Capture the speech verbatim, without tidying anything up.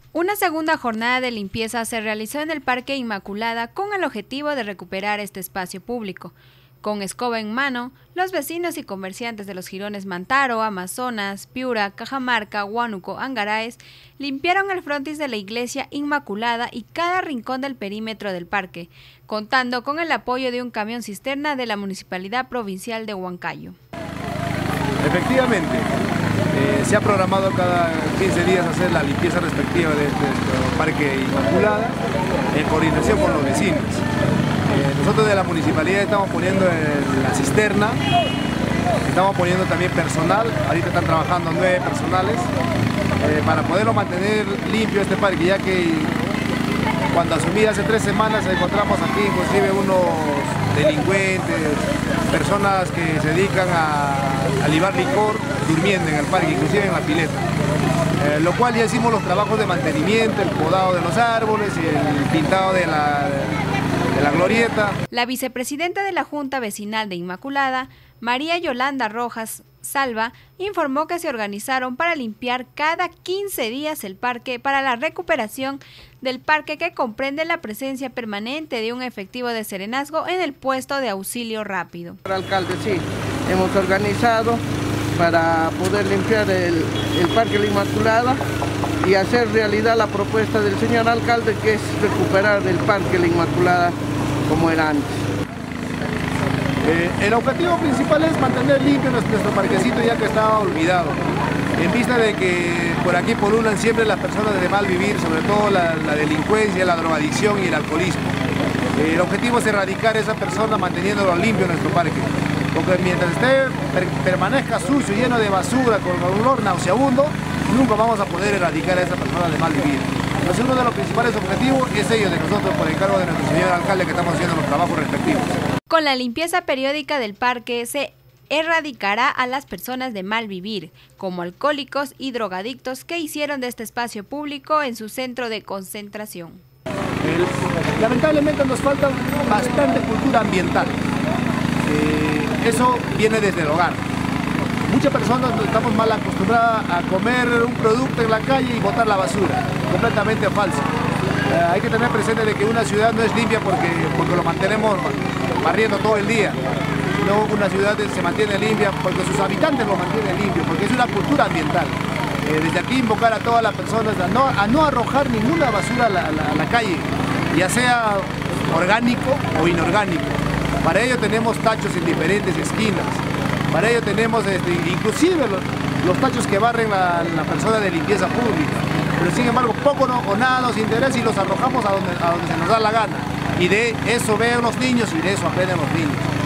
Una segunda jornada de limpieza se realizó en el Parque Inmaculada con el objetivo de recuperar este espacio público. Con escoba en mano, los vecinos y comerciantes de los jirones Mantaro, Amazonas, Piura, Cajamarca, Huánuco, Angaraes limpiaron el frontis de la iglesia Inmaculada y cada rincón del perímetro del parque, contando con el apoyo de un camión cisterna de la Municipalidad Provincial de Huancayo. Efectivamente, eh, se ha programado cada quince días hacer la limpieza respectiva de este Parque Inmaculada en coordinación con los vecinos. Eh, nosotros de la Municipalidad estamos poniendo en la cisterna, estamos poniendo también personal, ahorita están trabajando nueve personales, eh, para poderlo mantener limpio este parque, ya que cuando asumí hace tres semanas encontramos aquí inclusive unos delincuentes, personas que se dedican a, a libar licor durmiendo en el parque, inclusive en la pileta. Eh, lo cual ya hicimos los trabajos de mantenimiento, el podado de los árboles y el pintado de la, de la glorieta. La vicepresidenta de la Junta Vecinal de Inmaculada, María Yolanda Rojas Salva, informó que se organizaron para limpiar cada quince días el parque para la recuperación del parque, que comprende la presencia permanente de un efectivo de serenazgo en el puesto de auxilio rápido. Alcalde, sí, hemos organizado para poder limpiar el, el Parque La Inmaculada y hacer realidad la propuesta del señor alcalde, que es recuperar el Parque La Inmaculada como era antes. Eh, el objetivo principal es mantener limpio nuestro, nuestro parquecito, ya que estaba olvidado, en vista de que por aquí pululan siempre las personas de mal vivir, sobre todo la, la delincuencia, la drogadicción y el alcoholismo. Eh, el objetivo es erradicar a esa persona manteniéndolo limpio en nuestro parque, porque mientras esté, per, permanezca sucio, lleno de basura, con un olor nauseabundo, nunca vamos a poder erradicar a esa persona de mal vivir. Entonces, uno de los principales objetivos es ello de nosotros, por encargo de nuestro señor alcalde, que estamos haciendo los trabajos respectivos. Con la limpieza periódica del parque se erradicará a las personas de mal vivir, como alcohólicos y drogadictos que hicieron de este espacio público en su centro de concentración. El, lamentablemente nos falta bastante cultura ambiental. Eh, eso viene desde el hogar. Muchas personas estamos mal acostumbradas a comer un producto en la calle y botar la basura, completamente falso. Eh, hay que tener presente de que una ciudad no es limpia porque, porque lo mantenemos barriendo todo el día. No, una ciudad se mantiene limpia porque sus habitantes lo mantienen limpio, porque es una cultura ambiental. Eh, desde aquí invocar a todas las personas a no, a no arrojar ninguna basura a la, a, la, a la calle, ya sea orgánico o inorgánico. Para ello tenemos tachos en diferentes esquinas. Para ello tenemos este, inclusive los, los tachos que barren la, la persona de limpieza pública. Pero sin embargo poco no, o nada nos interesa y los arrojamos a donde, a donde se nos da la gana. Y de eso ven los niños y de eso aprenden los niños.